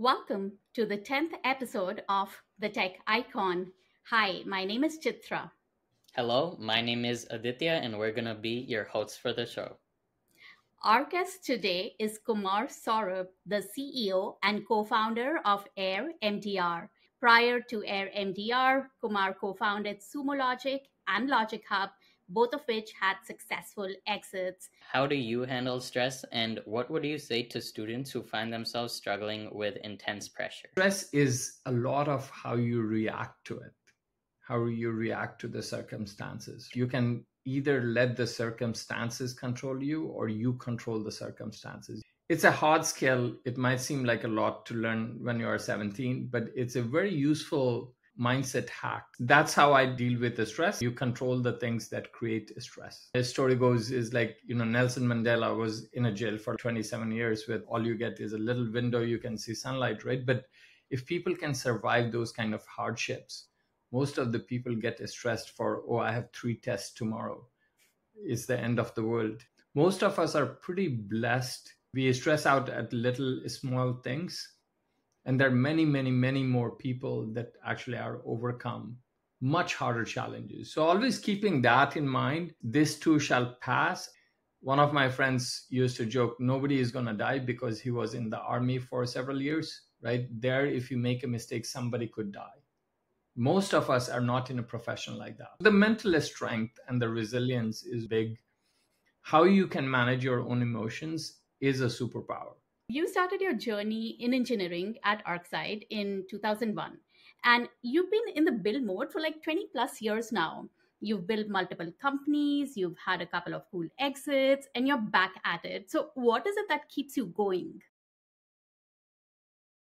Welcome to the 10th episode of The Tech Icon. Hi, my name is Chitra. Hello, my name is Aditya, and we're going to be your hosts for the show. Our guest today is Kumar Saurabh, the CEO and co founder of AirMDR. Prior to AirMDR, Kumar co founded Sumo Logic and LogicHub, both of which had successful exits. How do you handle stress, and what would you say to students who find themselves struggling with intense pressure? Stress is a lot of how you react to it, how you react to the circumstances. You can either let the circumstances control you or you control the circumstances. It's a hard skill. It might seem like a lot to learn when you are 17, but it's a very useful mindset hack. That's how I deal with the stress. You control the things that create stress. The story goes is like, Nelson Mandela was in a jail for 27 years with all you get is a little window, you can see sunlight, right? But if people can survive those kind of hardships, most of the people get stressed for, oh, I have 3 tests tomorrow. It's the end of the world. Most of us are pretty blessed. We stress out at little small things. And there are many, many, many more people that actually are overcome much harder challenges. So always keeping that in mind, this too shall pass. One of my friends used to joke, nobody is going to die because he was in the army for several years, right? There, if you make a mistake, somebody could die. Most of us are not in a profession like that. The mental strength and the resilience is big. How you can manage your own emotions is a superpower. You started your journey in engineering at ArcSide in 2001, and you've been in the build mode for like 20 plus years now. You've built multiple companies, you've had a couple of cool exits, and you're back at it. So, what is it that keeps you going?